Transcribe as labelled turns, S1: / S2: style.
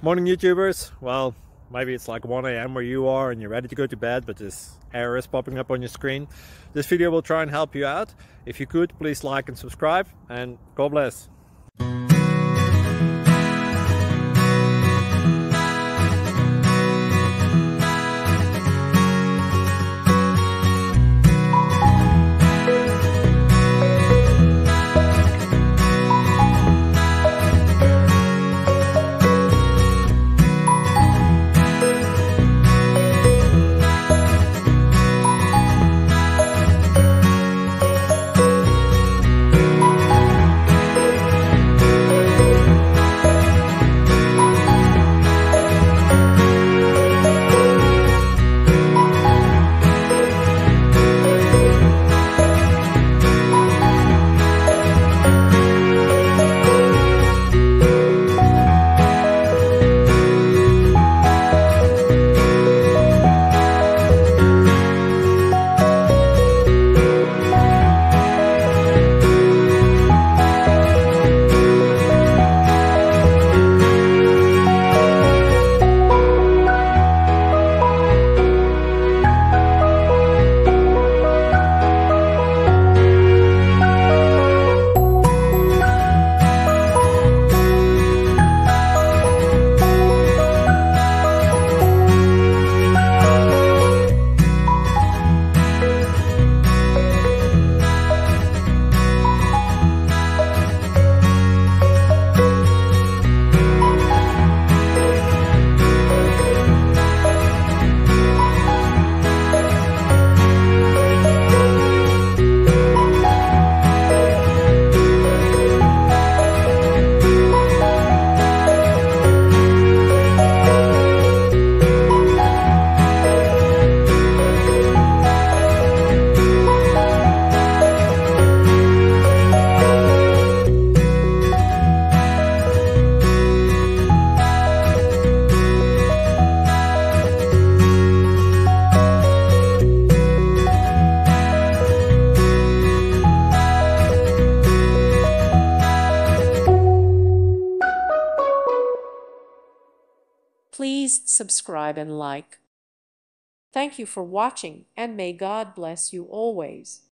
S1: Morning YouTubers. Well, maybe it's like 1 a.m. where you are and you're ready to go to bed, but this error is popping up on your screen. This video will try and help you out. If you could, please like and subscribe, and God bless.
S2: Please subscribe and like. Thank you for watching, and may God bless you always.